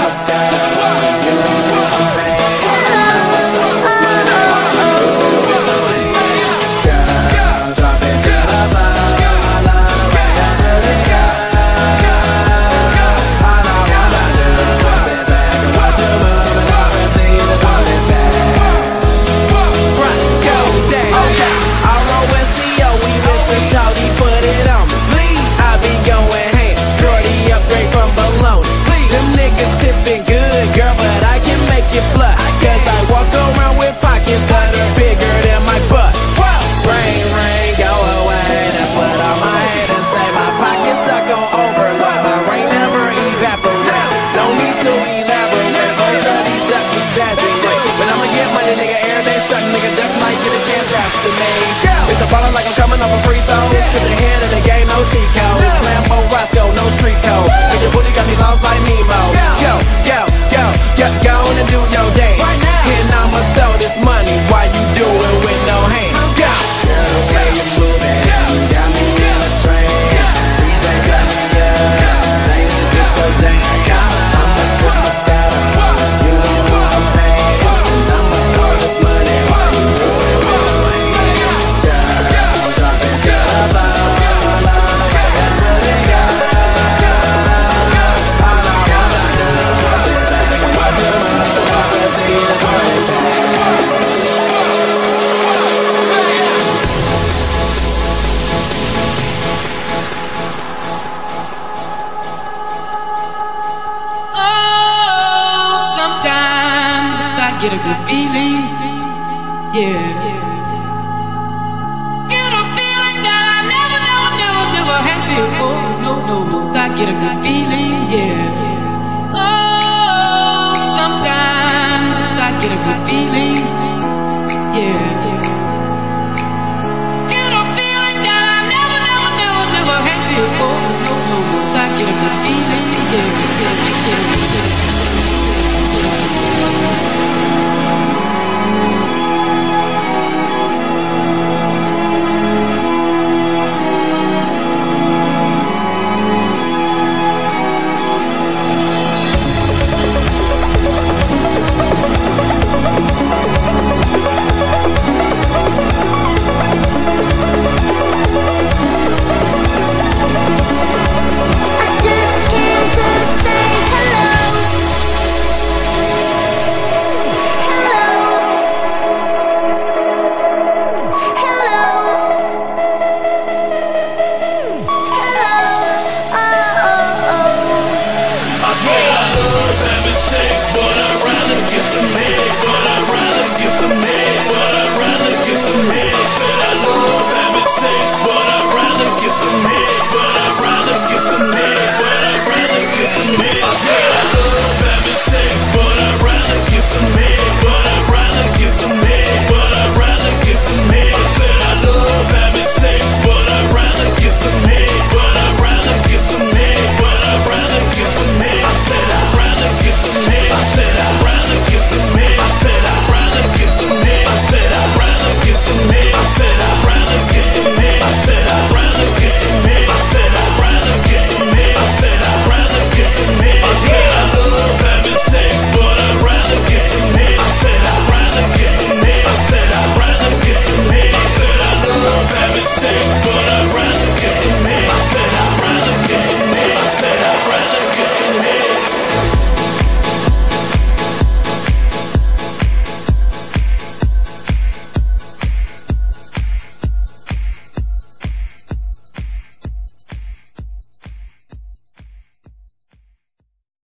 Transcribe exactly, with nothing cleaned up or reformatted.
It's a ballin' like I'm coming off a free throws. Cause the head of the game, no cheat codes. Lambo Roscoe, no street code. And your booty got me lost like Nemo. Go, go, go, go, go on and do your dance. And I'ma throw this money while you do it with no hands. Go! Girl, the way you moving got me in a trance. D J turn me up, ladies get so damn. I'ma sip my scotch. You know who I'm paying. And I'ma throw this money while you do it with no hands. Girl, drop it to the floor. All I really got. All I wanna do is sit back and watch your mother and see the boys dance. Get a good feeling, yeah. Get a feeling that I never, never, never, never had before. No, no, no, I get a good feeling, yeah. Oh, sometimes I get a good feeling, yeah. Get a feeling that I never, never, never, never had before. No, no, no, I get a good feeling, yeah.